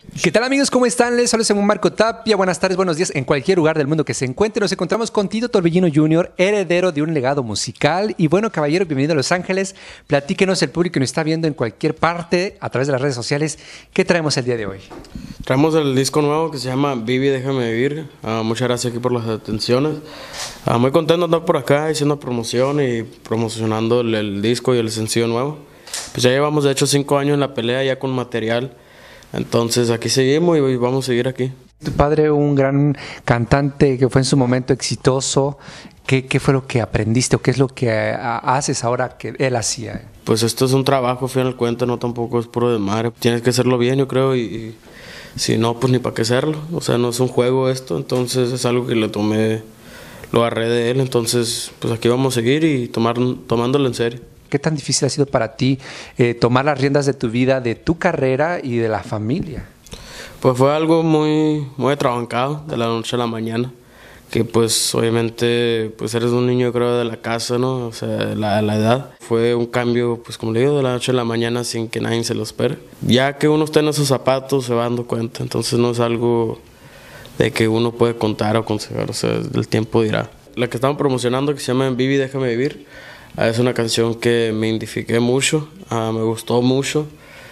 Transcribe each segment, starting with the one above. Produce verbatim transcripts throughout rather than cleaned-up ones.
¿Qué tal, amigos? ¿Cómo están? Les saludo Simón Marco Tapia. Buenas tardes, buenos días en cualquier lugar del mundo que se encuentre. Nos encontramos con Tito Torbellino junior, heredero de un legado musical. Y bueno, caballero, bienvenido a Los Ángeles. Platíquenos, el público que nos está viendo en cualquier parte a través de las redes sociales. ¿Qué traemos el día de hoy? Traemos el disco nuevo que se llama Vivi, déjame vivir. Uh, muchas gracias aquí por las atenciones. Uh, muy contento de andar por acá haciendo promoción y promocionando el, el disco y el sencillo nuevo. Pues ya llevamos de hecho cinco años en la pelea ya con material. Entonces aquí seguimos y vamos a seguir aquí. Tu padre, un gran cantante que fue en su momento exitoso. ¿Qué, qué fue lo que aprendiste o qué es lo que haces ahora que él hacía? Pues esto es un trabajo, al final de cuentas, no tampoco es puro de madre. Tienes que hacerlo bien, yo creo, y, y si no, pues ni para qué hacerlo. O sea, no es un juego esto, entonces es algo que le tomé, lo agarré de él. Entonces, pues aquí vamos a seguir y tomar, tomándolo en serio. ¿Qué tan difícil ha sido para ti eh, tomar las riendas de tu vida, de tu carrera y de la familia? Pues fue algo muy, muy atrabancado de la noche a la mañana, que pues obviamente pues eres un niño, creo, de la casa, ¿no? O sea, la, la edad. Fue un cambio, pues como le digo, de la noche a la mañana sin que nadie se lo espere. Ya que uno está en esos zapatos se va dando cuenta, entonces no es algo de que uno puede contar o aconsejar, o sea, el tiempo dirá. La que estamos promocionando, que se llama Vivi, déjame vivir, es una canción que me identifiqué mucho, uh, me gustó mucho,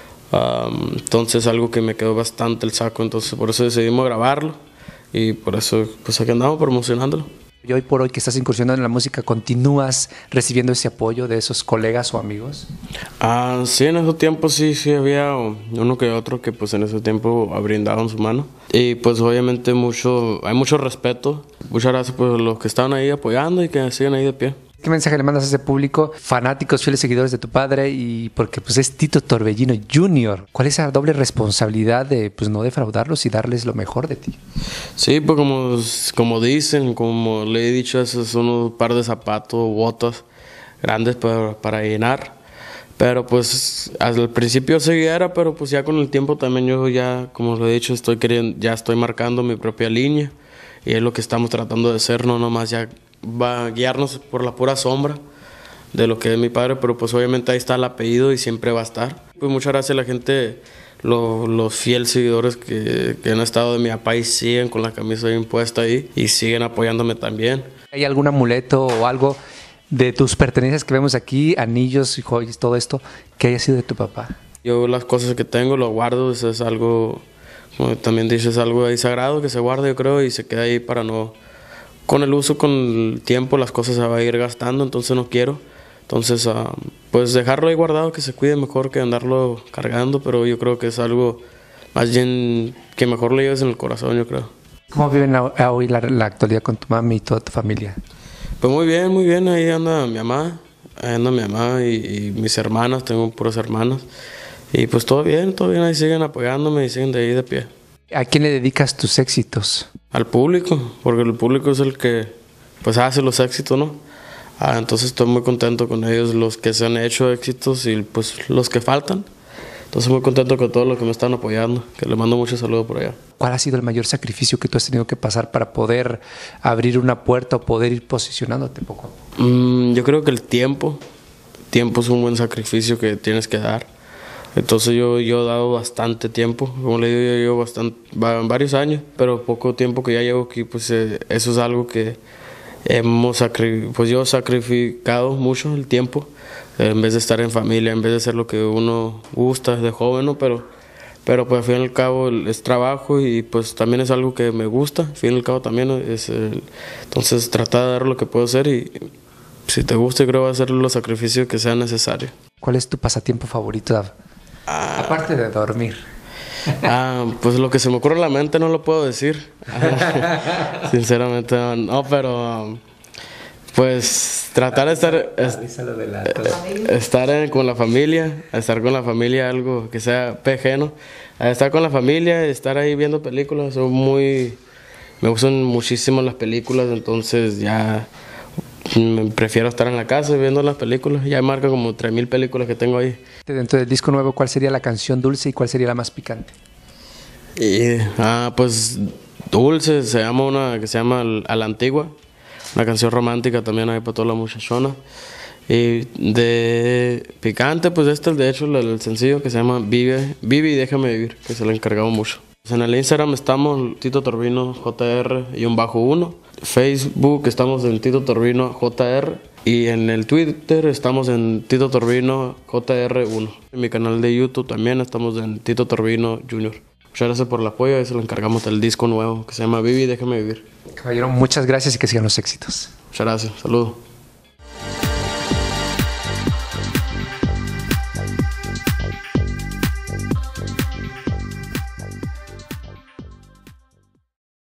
um, entonces algo que me quedó bastante el saco, entonces por eso decidimos grabarlo y por eso pues aquí andamos promocionándolo. Y hoy por hoy que estás incursionando en la música, ¿continúas recibiendo ese apoyo de esos colegas o amigos? Uh, sí, en esos tiempos sí, sí había uno que otro que pues en ese tiempo brindaban su mano y pues obviamente mucho, hay mucho respeto, muchas gracias por los que estaban ahí apoyando y que siguen ahí de pie. ¿Qué mensaje le mandas a ese público, fanáticos, fieles seguidores de tu padre? Y porque pues es Tito Torbellino junior ¿Cuál es esa doble responsabilidad de pues no defraudarlos y darles lo mejor de ti? Sí, pues como, como dicen, como le he dicho, esos son un par de zapatos, botas grandes para, para llenar. Pero pues al principio seguía era, pero pues ya con el tiempo también yo ya, como lo he dicho, estoy queriendo, ya estoy marcando mi propia línea. Y es lo que estamos tratando de hacer, no nomás ya va a guiarnos por la pura sombra de lo que es mi padre, pero pues obviamente ahí está el apellido y siempre va a estar. Pues muchas gracias a la gente, lo, los fieles seguidores que, que han estado de mi papá y siguen con la camisa bien puesta ahí y siguen apoyándome también. ¿Hay algún amuleto o algo de tus pertenencias que vemos aquí, anillos y joyas, todo esto, que haya sido de tu papá? Yo las cosas que tengo lo guardo, eso es algo, como también dices, algo ahí sagrado que se guarda, yo creo, y se queda ahí para no... Con el uso, con el tiempo, las cosas se van a ir gastando, entonces no quiero. Entonces, uh, pues dejarlo ahí guardado, que se cuide mejor que andarlo cargando, pero yo creo que es algo más bien que mejor lo lleves en el corazón, yo creo. ¿Cómo viven la, hoy la, la actualidad con tu mami y toda tu familia? Pues muy bien, muy bien, ahí anda mi mamá, ahí anda mi mamá y, y mis hermanas, tengo puras hermanas. Y pues todo bien, todo bien, ahí siguen apoyándome y siguen de ahí de pie. ¿A quién le dedicas tus éxitos? Al público, porque el público es el que pues hace los éxitos, ¿no? Ah, entonces estoy muy contento con ellos, los que se han hecho éxitos y pues los que faltan. Entonces muy contento con todos los que me están apoyando, que les mando mucho saludo por allá. ¿Cuál ha sido el mayor sacrificio que tú has tenido que pasar para poder abrir una puerta o poder ir posicionándote poco a poco? Mm, yo creo que el tiempo, el tiempo es un buen sacrificio que tienes que dar. Entonces yo, yo he dado bastante tiempo, como le digo, yo llevo bastante, varios años, pero poco tiempo que ya llevo aquí, pues eh, eso es algo que hemos sacri pues yo he sacrificado mucho el tiempo, eh, en vez de estar en familia, en vez de hacer lo que uno gusta de joven, ¿no? pero, pero pues al fin y al cabo es trabajo y pues también es algo que me gusta, al fin y al cabo también es, el, entonces tratar de dar lo que puedo hacer y si te gusta creo hacer los sacrificios que sean necesarios. ¿Cuál es tu pasatiempo favorito? Ah, aparte de dormir. Ah, pues lo que se me ocurre en la mente no lo puedo decir. Sinceramente, no, pero um, pues tratar de estar es, estar en, con la familia, estar con la familia, algo que sea pejeno, estar con la familia, estar ahí viendo películas, son muy, me gustan muchísimo las películas, entonces ya prefiero estar en la casa viendo las películas. Ya marca como tres mil películas que tengo ahí. Dentro del disco nuevo, ¿cuál sería la canción dulce y cuál sería la más picante? Y, ah, pues dulce, se llama una que se llama A la Antigua, una canción romántica también ahí para toda la muchachona. Y de picante, pues este es de hecho el, el sencillo que se llama Vive, Vive y Déjame Vivir, que se lo encargamos mucho. Pues en el Instagram estamos Tito Torbino J R y un bajo uno. Facebook estamos en Tito Torbino J R. Y en el Twitter estamos en Tito Torbino J R uno. En mi canal de YouTube también estamos en Tito Torbino Junior. Muchas gracias por el apoyo, ahí se lo encargamos del disco nuevo que se llama Vive y Déjame Vivir. Caballero, muchas gracias y que sigan los éxitos. Muchas gracias, saludos.